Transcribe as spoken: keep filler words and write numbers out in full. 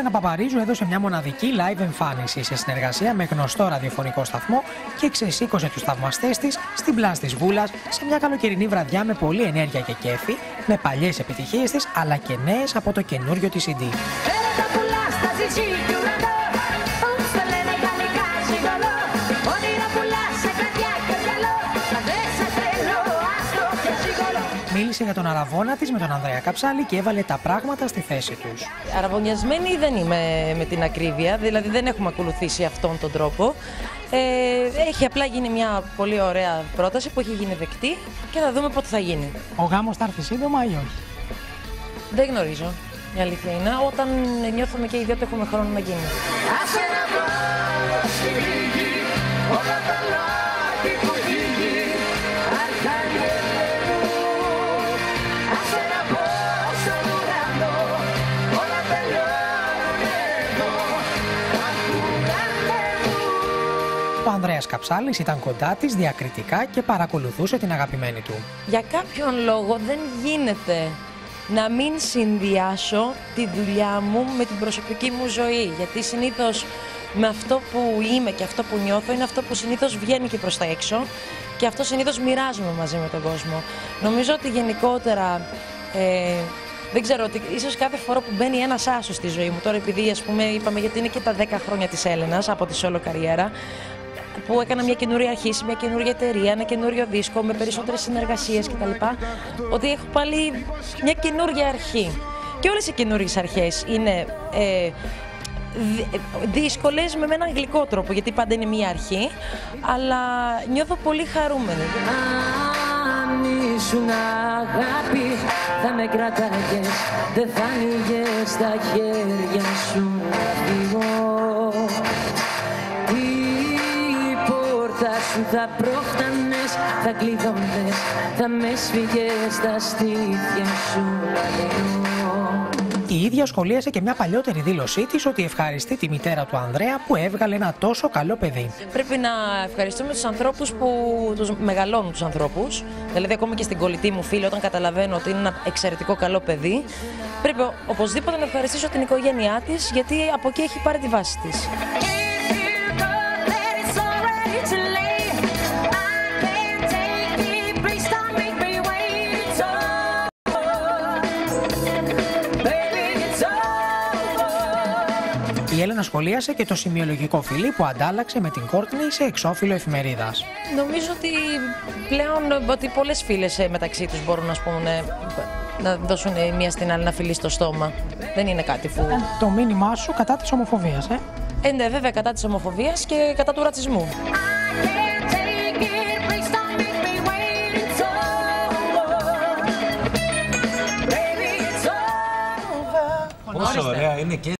Έλενα Παπαρίζου έδωσε μια μοναδική live εμφάνιση σε συνεργασία με γνωστό ραδιοφωνικό σταθμό και ξεσήκωσε τους θαυμαστές της στην πλάζ της Βούλας σε μια καλοκαιρινή βραδιά με πολλή ενέργεια και κέφι, με παλιές επιτυχίες της αλλά και νέες από το καινούριο της σι ντι. Μίλησε για τον αραβώνα της με τον Ανδρέα Καψάλη και έβαλε τα πράγματα στη θέση τους. Αραβωνιασμένη δεν είμαι με την ακρίβεια, δηλαδή δεν έχουμε ακολουθήσει αυτόν τον τρόπο. Ε, έχει απλά γίνει μια πολύ ωραία πρόταση που έχει γίνει δεκτή και θα δούμε πότε θα γίνει. Ο γάμος θα έρθει σύντομα ή όχι? Δεν γνωρίζω, η αλήθεια είναι. Όταν νιώθουμε και οι δύο ότι έχουμε χρόνο να γίνει. Ο Ανδρέας Καψάλης ήταν κοντά της διακριτικά και παρακολουθούσε την αγαπημένη του. Για κάποιον λόγο δεν γίνεται να μην συνδυάσω τη δουλειά μου με την προσωπική μου ζωή. Γιατί συνήθως με αυτό που είμαι και αυτό που νιώθω είναι αυτό που συνήθως βγαίνει και προς τα έξω και αυτό συνήθως μοιράζομαι μαζί με τον κόσμο. Νομίζω ότι γενικότερα, ε, δεν ξέρω, ότι ίσως κάθε φορά που μπαίνει ένας άσος στη ζωή μου, τώρα επειδή ας πούμε είπαμε γιατί είναι και τα δέκα χρόνια της Έλενας από τη solo καριέρα, που έκανα μια καινούρια αρχή, μια καινούργια εταιρεία, ένα καινούριο δίσκο με περισσότερες συνεργασίες κτλ. Ότι έχω πάλι μια καινούργια αρχή. Και όλες οι καινούργιες αρχές είναι ε, δύσκολες με έναν γλυκό τρόπο, γιατί πάντα είναι μια αρχή, αλλά νιώθω πολύ χαρούμενη. Αν ήσουν αγάπη, θα με κράταγες, δεν θα ανοίγες τα χέρια σου να φύγω. Σου θα πρόφτανες, θα κλειδώνες, θα με σφίγγες στα στήθια σου να δίνω. Η ίδια σχολίασε και μια παλιότερη δήλωσή της ότι ευχαριστεί τη μητέρα του Ανδρέα που έβγαλε ένα τόσο καλό παιδί. Πρέπει να ευχαριστούμε τους ανθρώπους που τους μεγαλώνουν τους ανθρώπους. Δηλαδή, ακόμα και στην κολλητή μου φίλη, όταν καταλαβαίνω ότι είναι ένα εξαιρετικό καλό παιδί, πρέπει οπωσδήποτε να ευχαριστήσω την οικογένειά της, γιατί από εκεί έχει πάρει τη βάση της. Η Έλενα σχολίασε και το σημειολογικό φιλί που αντάλλαξε με την Κόρτνη σε εξώφυλλο εφημερίδας. Νομίζω ότι πλέον ότι πολλές φίλες μεταξύ τους μπορούν ας πούμε, να δώσουν μία στην άλλη ένα φιλί στο στόμα. Δεν είναι κάτι που... Ε, το μήνυμά σου κατά της ομοφοβίας, ε? Ε, ναι, βέβαια κατά της ομοφοβίας και κατά του ρατσισμού. Πόσο ωραία είναι και